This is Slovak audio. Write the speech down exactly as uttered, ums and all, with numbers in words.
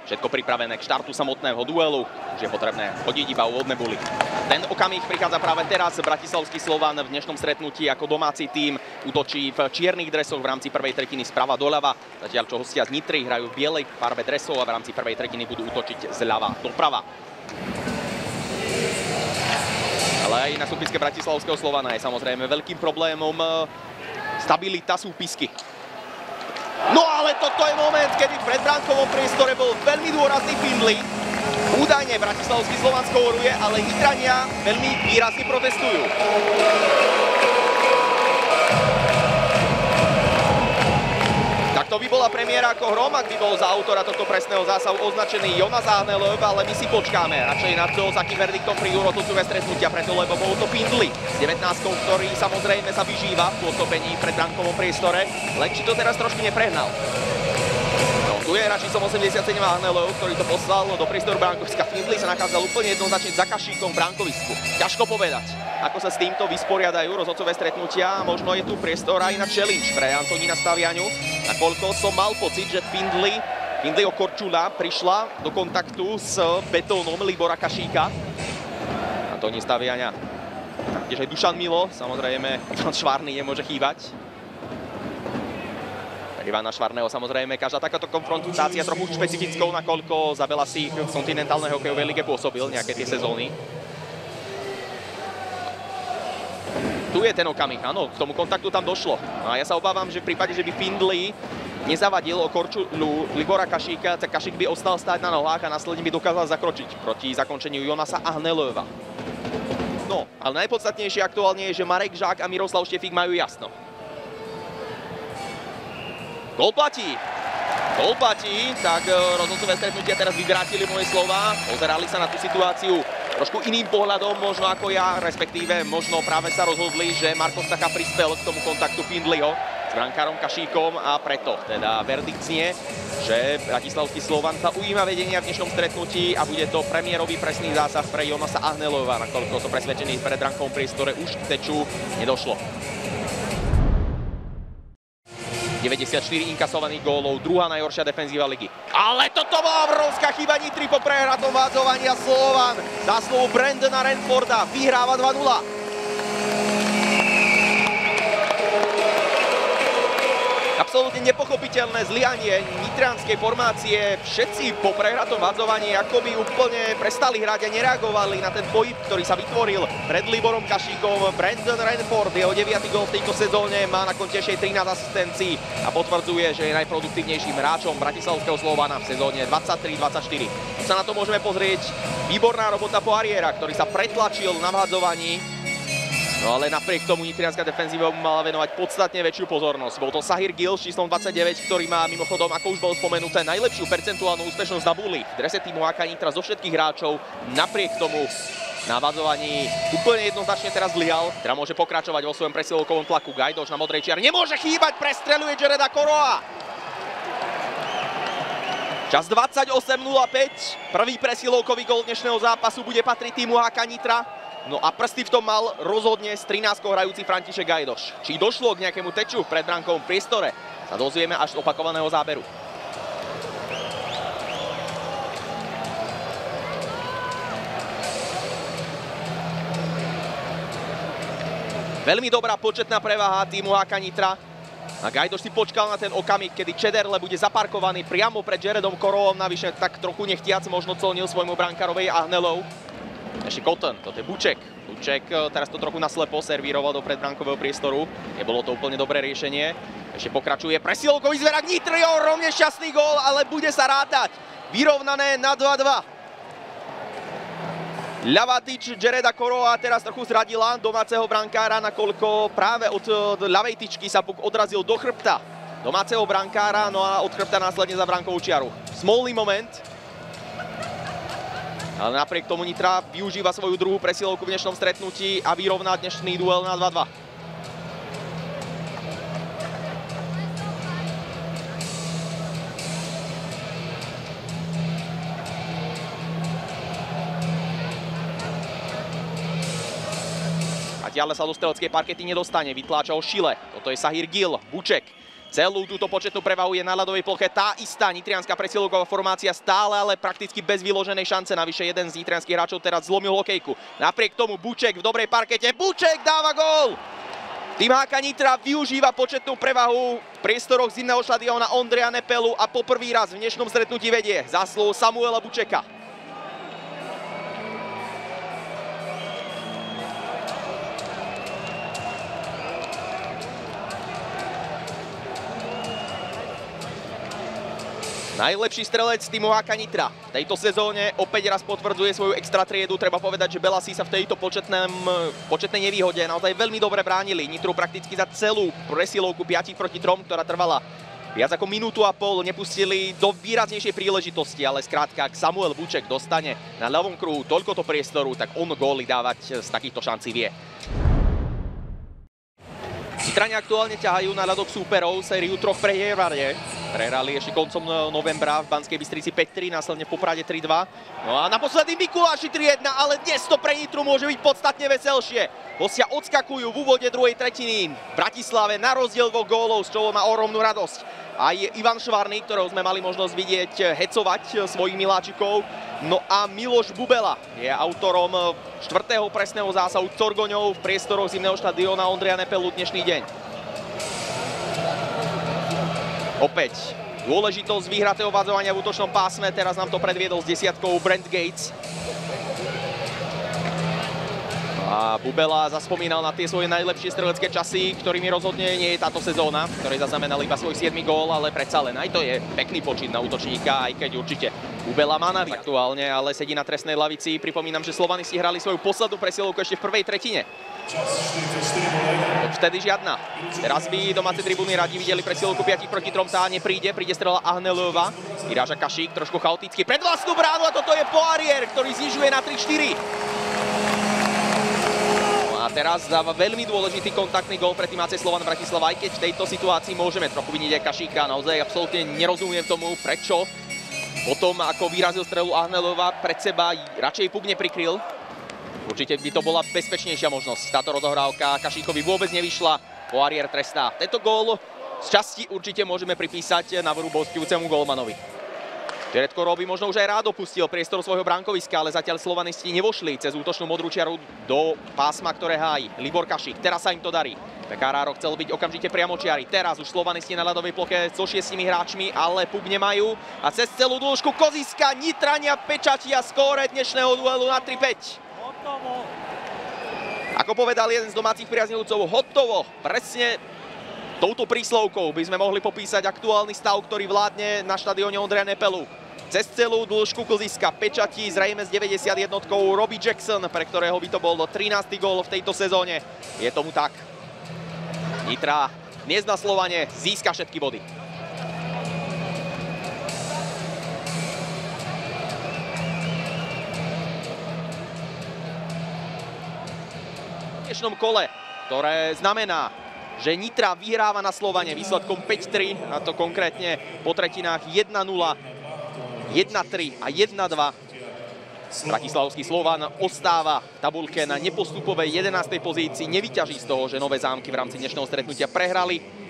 Všetko pripravené k štartu samotného duelu. Už je potrebné hodiť iba úvodné buly. Ten okamih prichádza práve teraz. Bratislavský Slovan v dnešnom stretnutí ako domáci tím útočí v čiernych dresoch v rámci prvej tretiny sprava doľava. Zatiaľ čo hostia z Nitry hrajú v bielej farbe dresov a v rámci prvej tretiny budú útočiť zľava doprava. Ale aj na súpiske bratislavského Slovana je samozrejme veľkým problémom stabilita súpisky. No ale toto je moment, kedy v predbránkovom priestore bol veľmi dôrazný Findlay. Údajne bratislavský Slovan skóruje, ale Nitrania veľmi výrazne protestujú. Tak to by bola premiéra ako hrom, ak by bol za autora tohto presného zásahu označený Jonas Ahnelöv, ale my si počkáme. Radšej na to, s akým verdiktom prídu rozhodcové stretnutia, preto lebo bol to Findlay s devätnástkou, ktorý samozrejme sa vyžíva v pôsobení v predbránkovom priestore, len či to teraz trošku neprehnal. No, tu je radšej som osemdesiatsedem Ahnelöv, ktorý to poslal do priestoru bránkoviska. Findlay sa nachádzal úplne jednoznačne za Kašíkom v bránkovisku. Ťažko povedať, ako sa s týmto vysporiadajú rozhodcové stretnutia. Možno je tu priestor aj na challenge pre Antonína Staviaňu. Nakoľko som mal pocit, že Findlay, Findlayho Korčula prišla do kontaktu s betónom Libora Kašíka. Antonín Staviaňa. Taktiež aj Dušan Milo, samozrejme Ivan Švárny nemôže chýbať. Ivana Švarného samozrejme, každá takáto konfrontácia trochu špecifickou, nakoľko za Belasích v kontinentálnej hokejovej lige pôsobil nejaké tie sezóny. Tu je ten okamih, áno, k tomu kontaktu tam došlo. A ja sa obávam, že v prípade, že by Findlay nezavadil o Korčulu Libora Kašíka, tak Kašík by ostal stáť na nohách a následne by dokázal zakročiť proti zakončeniu Jonasa Ahnelöva. No, ale najpodstatnejšie aktuálne je, že Marek Žák a Miroslav Štefík majú jasno. Gól platí. Gól platí, tak rozhodcové stretnutia teraz vyvrátili moje slova. Pozerali sa na tú situáciu trošku iným pohľadom, možno ako ja, respektíve možno práve sa rozhodli, že Marko Staka prispel k tomu kontaktu Findlayho s brankárom Kašíkom a preto teda verdikt znie, že bratislavský Slovan sa ujíma vedenia v dnešnom stretnutí a bude to premiérový presný zásah pre Jonasa Ahnelöva, nakoľko som presvedčený v predbrankovom priestore už k teču nedošlo. deväťdesiatštyri inkasovaných gólov, druhá najhoršia defenzíva ligy. Ale toto bola obrovská chyba Nitry po prehratom vádzovaní a Slovan zásluhu Brandona Ranforda vyhráva dva nula. Absolútne nepochopiteľné zlyhanie nitrianskej formácie. Všetci po prehratom vádzovaní akoby úplne prestali hrať a nereagovali na ten pohyb, ktorý sa vytvoril pred Liborom Kašíkom. Brandon Ranford, jeho deviaty gól v tejto sezóne, má na konte ešte trinásť asistencií a potvrdzuje, že je najproduktívnejším hráčom bratislavského Slovana v sezóne dvadsaťtri dvadsaťštyri. Sa na to môžeme pozrieť. Výborná robota Poiriera, ktorý sa pretlačil na vádzovaní. No ale napriek tomu nitrianská defenzíva mu mala venovať podstatne väčšiu pozornosť. Bol to Sahir Gill s číslom dvadsaťdeväť, ktorý má mimochodom, ako už bolo spomenuté, najlepšiu percentuálnu úspešnosť na buli v drese týmu á ká Nitra zo všetkých hráčov. Napriek tomu na vádzovaní úplne jednoznačne teraz zlyhal. Teda môže pokračovať vo svojom presilovkovom tlaku. Gajdoš na modrej čiare nemôže chýbať, prestreluje Jareda Koroa. Čas dvadsaťosem nula päť. Prvý presilovkový gól dnešného zápasu bude patriť týmu á ká Nitra. No a prsty v tom mal rozhodne s trinástkou hrajúci František Gajdoš. Či došlo k nejakému teču v predbránkovom priestore, sa dozvieme až z opakovaného záberu. Veľmi dobrá početná prevaha týmu á ká Nitra. A Gajdoš si počkal na ten okamih, kedy Čederle bude zaparkovaný priamo pred Jaredom Korovom. Navyše tak trochu nechtiac možno colnil svojmu brankárovi Ahnelöv. Ešte Cotton, toto je Buček. Buček teraz to trochu naslepo servíroval do predbránkového priestoru. Nebolo to úplne dobré riešenie. Ešte pokračuje presilovkový zverak Nitry, rovne šťastný gól, ale bude sa rátať. Vyrovnané na dva dva. Ľavá tyč Jareda Koroa teraz trochu zradila domáceho brankára, nakoľko práve od ľavej tyčky sa puk odrazil do chrbta domáceho brankára, no a od chrbta následne za bránkovú čiaru. Smolný moment. Ale napriek tomu Nitra využíva svoju druhú presilovku v dnešnom stretnutí a vyrovná dnešný duel na dva dva. Zatiaľ sa do streleckej parkety nedostane, vytláča ho Šile. Toto je Sahir Gill, Buček. Celú túto početnú prevahu je na ľadovej ploche tá istá nitrianska presilovková formácia, stále ale prakticky bez vyloženej šance. Navyše jeden z nitrianských hráčov teraz zlomil hokejku. Napriek tomu Buček v dobrej parkete. Buček dáva gól! Tým há ká Nitra využíva početnú prevahu v priestoroch zimného štadióna Ondreja Nepelu a poprvý raz v dnešnom stretnutí vedie zásluhou Samuela Bučeka. Najlepší strelec týmu há ká Nitra v tejto sezóne opäť raz potvrdzuje svoju extra triedu. Treba povedať, že Belasi sa v tejto početnej nevýhode naozaj veľmi dobre bránili. Nitru prakticky za celú presilovku päť proti tri, ktorá trvala viac ako minútu a pol, nepustili do výraznejšej príležitosti, ale skrátka, ak Samuel Buček dostane na ľavom kruhu toľkoto priestoru, tak on góly dávať z takýchto šancí vie. Nitrania aktuálne ťahajú na ľadok súperov sériu troch prehieranie. Prehrali ešte koncom novembra v Banskej Bystrici päť tri, následne v Poprade tri dva. No a naposledy Mikuláši tri jedna, ale dnes to pre Nitru môže byť podstatne veselšie. Hostia odskakujú v úvode druhej tretiny v Bratislave na rozdiel dvoch gólov, z čoho má ohromnú radosť. Aj Ivan Švarný, ktorého sme mali možnosť vidieť hecovať svojich miláčikov. No a Miloš Bubela je autorom štvrtého presného zásahu Corgoňov v priestoroch zimného štadióna Ondreja Nepelu dnešný deň. Opäť dôležitosť vyhratého vadzovania v útočnom pásme, teraz nám to predviedol s desiatkou Brent Gates. A Bubela zaspomínal na tie svoje najlepšie strelecké časy, ktorými rozhodne nie je táto sezóna, ktorej zaznamenal iba svoj siedmy gól, ale predsa len aj to je pekný počin na útočníka, aj keď určite Bubela má navíc aktuálne, ale sedí na trestnej lavici. Pripomínam, že Slovanisti hrali svoju poslednú presilovku ešte v prvej tretine. Vtedy žiadna. Teraz by domáce tribúny radi videli presilovku päť proti tri, tá nepríde, príde strela Ahnelova. Vyráža Kašík, trošku chaoticky pred vlastnú bránu a toto je Poirier, ktorý znižuje na tri štyri. A teraz dáva veľmi dôležitý kontaktný gól pre tým á cé Slovan Bratislava, aj keď v tejto situácii môžeme trochu vidieť aj Kašíka. Naozaj absolútne nerozumiem tomu, prečo potom, ako vyrazil strelu Ahnelova pred seba, radšej puk neprikryl. Určite by to bola bezpečnejšia možnosť. Táto rozohrávka Kašíkovi vôbec nevyšla, Poirier trestá. Tento gól z časti určite môžeme pripísať navrhu boskujúcemu gólmanovi. Teretko by možno už aj rád opustil priestor svojho bránkoviska, ale zatiaľ Slovanisti nevošli cez útočnú modrú čiaru do pásma, ktoré hájí Libor Kašík. Teraz sa im to darí. Pekáráro chcel byť okamžite priamočiari. Teraz už Slovanisti na ľadovej ploche so šiestimi hráčmi, ale puk nemajú. A cez celú dĺžku Koziska Nitrania pečatia skóre dnešného duelu na tri päť. Hotovo. Ako povedal jeden z domácich priaznivcov, hotovo. Presne touto príslovkou by sme mohli popísať aktuálny stav, ktorý vládne na štadióne Ondreja Nepelu. Cez celú dĺžku Koziska pečatí zrejme s deväťdesiatjednotkou Robbie Jackson, pre ktorého by to bol trinásty gól v tejto sezóne. Je tomu tak. Nitra dnes na Slovane získa všetky body. V dnešnom kole, ktoré znamená, že Nitra vyhráva na Slovane výsledkom päť tri, a to konkrétne po tretinách jeden nula, jeden tri a jeden dva. Bratislavský Slovan ostáva v tabuľke na nepostupovej jedenástej pozícii. Nevyťaží z toho, že Nové Zámky v rámci dnešného stretnutia prehrali.